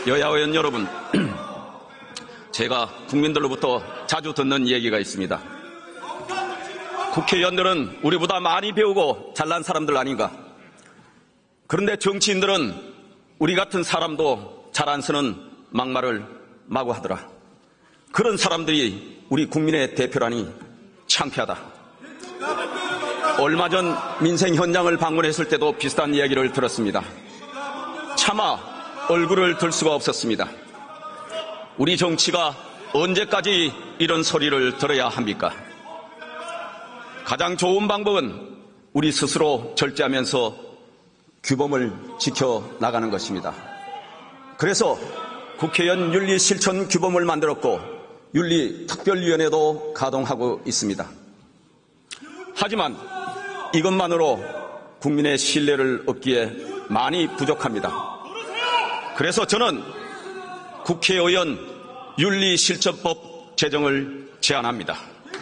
여야 의원 여러분, 제가 국민들로부터 자주 듣는 얘기가 있습니다. 국회의원들은 우리보다 많이 배우고 잘난 사람들 아닌가? 그런데 정치인들은 우리 같은 사람도 잘 안 쓰는 막말을 마구 하더라. 그런 사람들이 우리 국민의 대표라니 창피하다. 얼마 전 민생 현장을 방문했을 때도 비슷한 이야기를 들었습니다. 차마 얼굴을 들 수가 없었습니다. 우리 정치가 언제까지 이런 소리를 들어야 합니까? 가장 좋은 방법은 우리 스스로 절제하면서 규범을 지켜나가는 것입니다. 그래서 국회의원 윤리실천 규범을 만들었고 윤리특별위원회도 가동하고 있습니다. 하지만 이것만으로 국민의 신뢰를 얻기에 많이 부족합니다. 그래서 저는 국회의원 윤리실천법 제정을 제안합니다.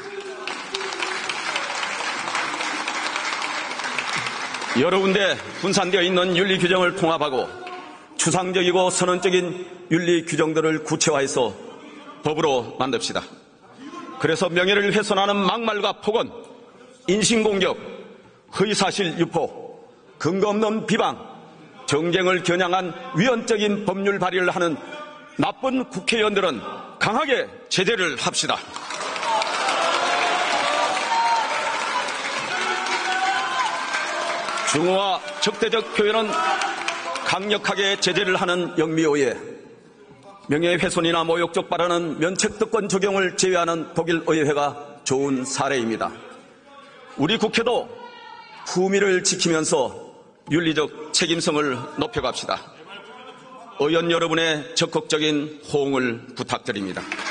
여러 군데 분산되어 있는 윤리 규정을 통합하고 추상적이고 선언적인 윤리 규정들을 구체화해서 법으로 만듭시다. 그래서 명예를 훼손하는 막말과 폭언, 인신공격, 허위사실 유포, 근거 없는 비방, 정쟁을 겨냥한 위헌적인 법률 발의를 하는 나쁜 국회의원들은 강하게 제재를 합시다. 중후와 적대적 표현은 강력하게 제재를 하는 영미의회, 명예훼손이나 모욕적 발언은 면책특권 적용을 제외하는 독일의회가 좋은 사례입니다. 우리 국회도 품위를 지키면서 윤리적 책임성을 높여갑시다. 의원 여러분의 적극적인 호응을 부탁드립니다.